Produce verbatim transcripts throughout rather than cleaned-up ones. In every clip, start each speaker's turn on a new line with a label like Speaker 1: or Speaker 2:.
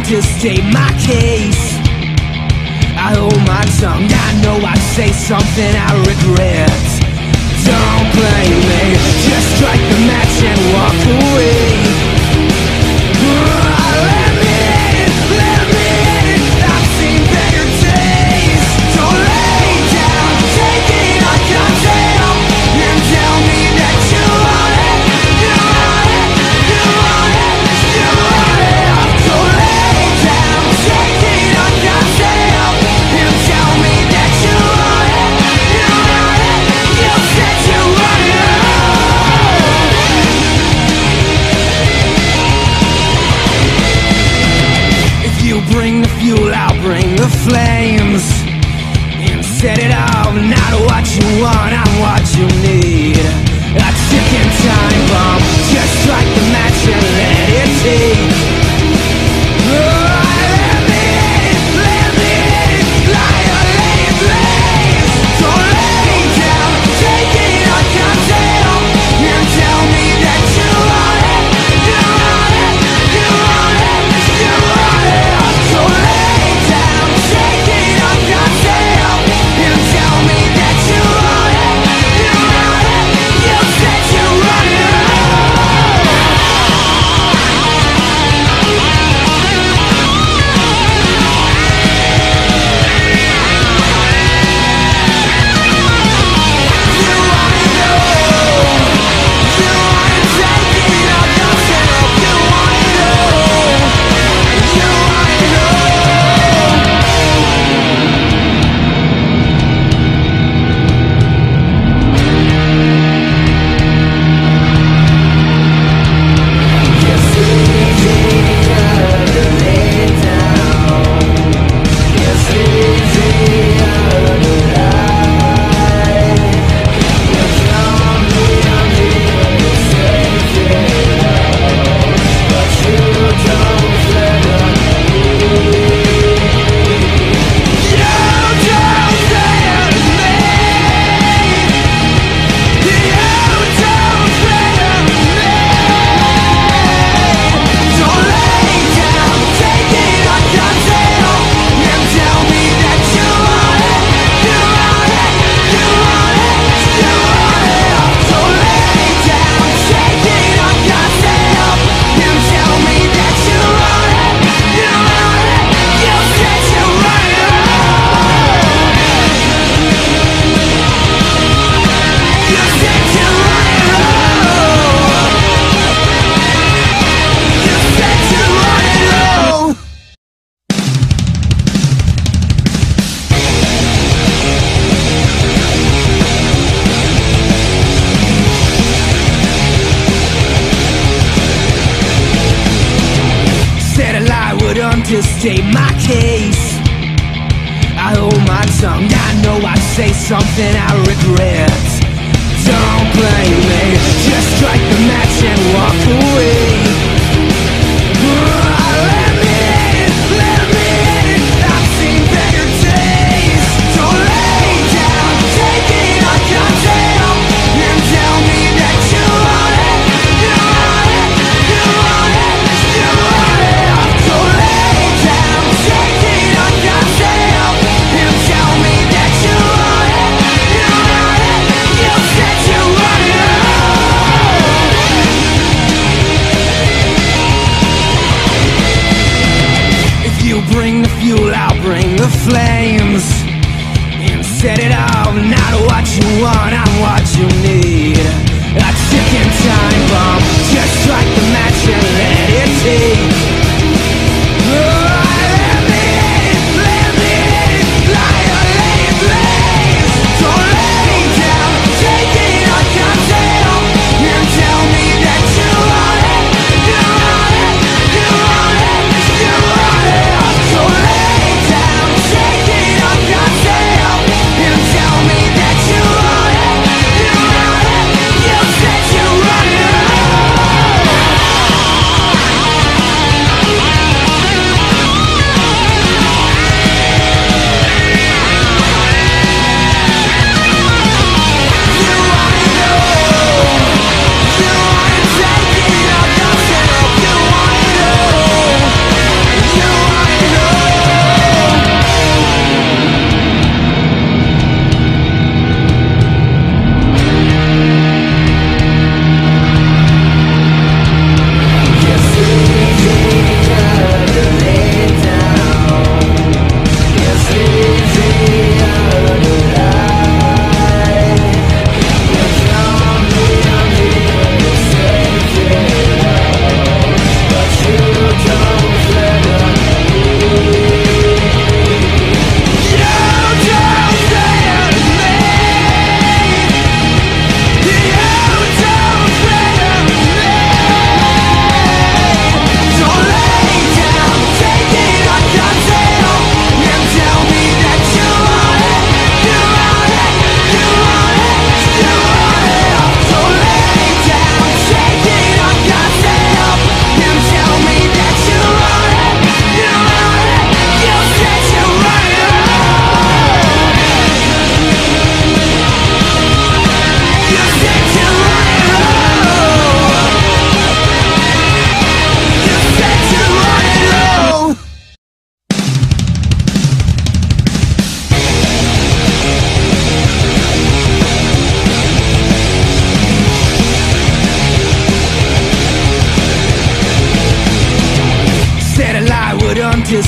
Speaker 1: to state my case. I hold my tongue, I know I say something I regret. Don't blame me, just strike the match and walk away. Let me in, let me in, I've seen better days. Don't lay down, take it on goddamn, and tell me that you want it, you want it, you want it, you want it. Don't lay down, take it on goddamn, and tell me that you want it, you want it, you said you want it. If you bring the fuel, I'll bring the flames, and set it off, not what you want, I'm what you need. A ticking time bomb, just strike the match and let it take. Oh, let me in, let me in, light a lane blaze. Don't lay down, take it on goddamn, and tell me that you want it, you want it, you want it, you want it. Don't lay down, take it on goddamn, and tell me that you want it, you want it, you said you want it. To state my case, I hold my tongue, I know I say something I regret. Don't blame me, just strike the match and walk away. Let me in, let me in, I've seen better days. Don't lay down, take it on goddamn, and tell me that you want it, you want it, you want it, you want it. Don't lay down, take it on goddamn, and tell me that you want it, you want it, you said you want it.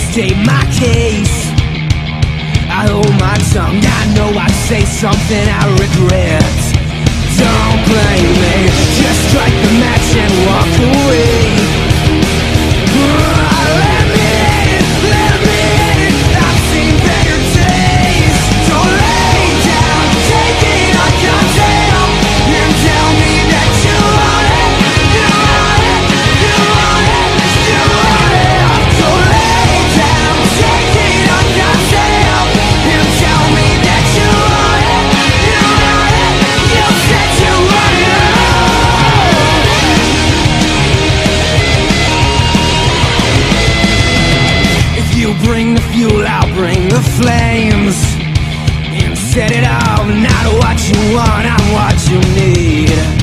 Speaker 1: state my case. I hold my tongue, I know I'd say something I regret. Don't blame me, just strike the match and walk away. Let me in, let me in, I've seen better days. Don't lay down, take it on goddamn, and tell me that you want it, you want it, you want it, you want it. Don't lay down, take it on goddamn, and tell me that you want it, you want it, you said you want it. If you bring the fuel, I'll bring the flames, and set it off, not what you want, I'm what you need.